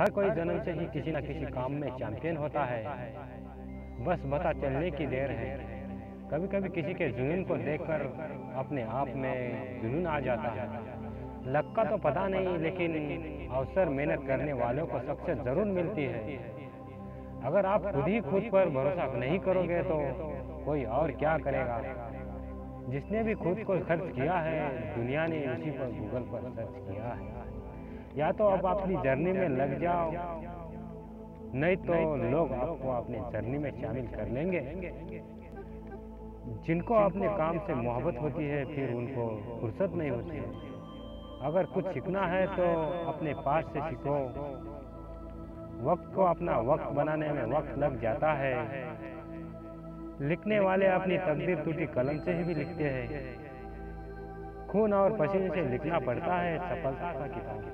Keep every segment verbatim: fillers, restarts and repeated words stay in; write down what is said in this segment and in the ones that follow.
हर कोई जन्म से ही किसी न किसी काम में चैंपियन होता है, बस पता चलने की देर है। कभी कभी किसी के जुनून को देखकर अपने आप में जुनून आ जाता है। लक का तो पता नहीं, लेकिन अवसर मेहनत करने वालों को सक्सेस जरूर मिलती है। अगर आप खुद ही खुद पर भरोसा नहीं करोगे तो कोई और क्या करेगा। जिसने भी खुद को खर्च किया है, दुनिया ने उसी पर गूगल पर सर्च किया है। या तो अब अपनी जर्नी में लग जाओ, नहीं तो लोग आपको अपने जर्नी में शामिल कर लेंगे। जिनको अपने काम से मोहब्बत होती है, फिर उनको फुर्सत नहीं होती है। अगर कुछ सीखना है तो अपने पास से सीखो। वक्त को अपना वक्त बनाने में वक्त लग जाता है। लिखने वाले अपनी तकदीर टूटी कलम से ही भी लिखते हैं। खून और पसीने से लिखना पड़ता है सफलता का किताब।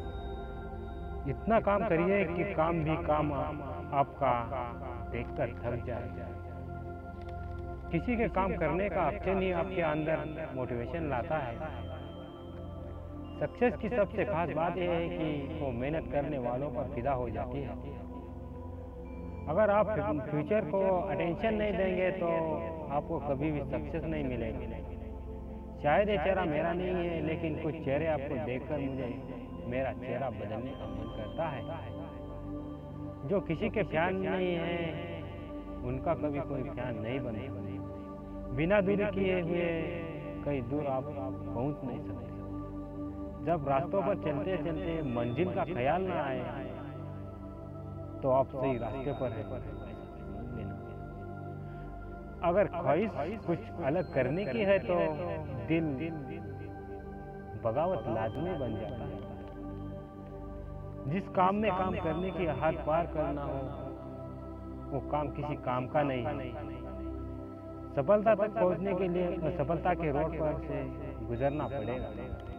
इतना काम करिए कि काम भी काम आपका देखकर थक जाए। किसी के काम करने का एक्शन ही आपके अंदर मोटिवेशन लाता है। सक्सेस की सबसे खास बात यह है कि वो मेहनत करने वालों पर फिदा हो जाती है। अगर आप फ्यूचर को अटेंशन नहीं देंगे तो आपको कभी भी सक्सेस नहीं मिलेगी। शायद ये चेहरा मेरा नहीं है, लेकिन कुछ चेहरे आपको देखकर मुझे मेरा चेहरा बदलने का मन करता है। जो किसी के फैन नहीं है, उनका कभी कोई फैन नहीं बने। बिना दूरी किए हुए कहीं दूर आप पहुंच नहीं सकते। जब रास्तों पर चलते चलते मंजिल का ख्याल ना आए तो आप सही रास्ते पर हैं। अगर ख्वाहिश कुछ अलग करने की है तो दिल बगावत लाजमी बन जाता है। जिस काम में काम करने की हद पार करना हो, वो काम किसी काम का नहीं है। सफलता तक पहुंचने के लिए सफलता के रोड पर से गुजरना पड़ेगा।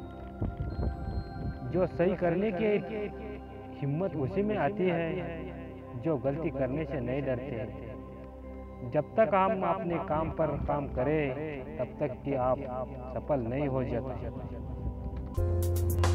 जो सही करने की हिम्मत उसी में आती है जो गलती करने से नहीं डरते। जब तक हम अपने काम पर काम करें, तब तक कि आप सफल नहीं हो जाते।